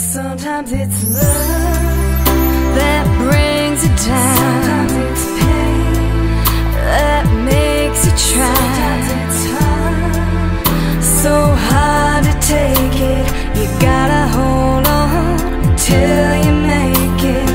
Sometimes it's love that brings you down. Sometimes it's pain that makes you try. Sometimes it's hard, so hard to take it. You gotta hold on till you make it.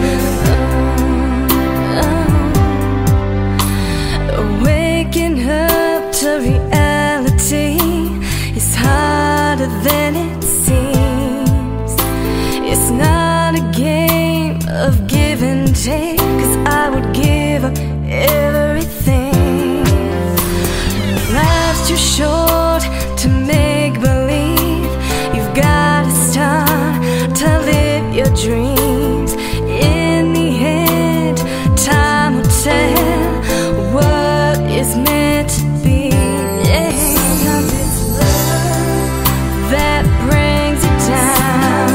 Waking up to reality is harder than it seems. It's not a game of give and take, 'cause I would give up everything. Life's too short to make believe. You've gotta start to live your dreams. In the end, time will tell what is meant to be. Yeah. Sometimes it's love that brings you down,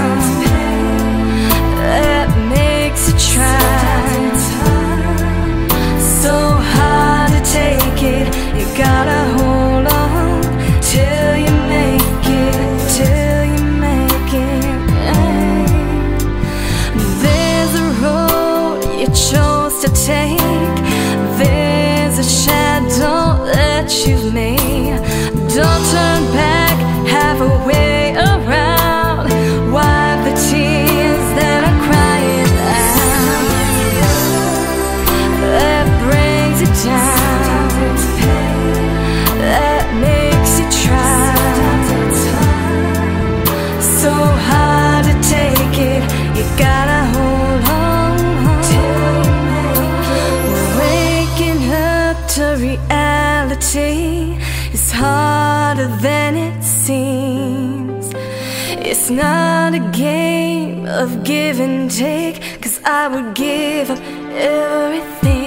that makes you try. So hard to take it. You gotta hold on till you make it, till you make it. There's a road you chose to take. There's a shadow that you've made. Don't turn back, halfway around. Wipe the tears that are crying out. That brings you down, that makes you try. So hard to take it. You gotta hold on till you make it. Waking up to reality is harder than it seems. It's not a game of give and take, 'cause I would give up everything.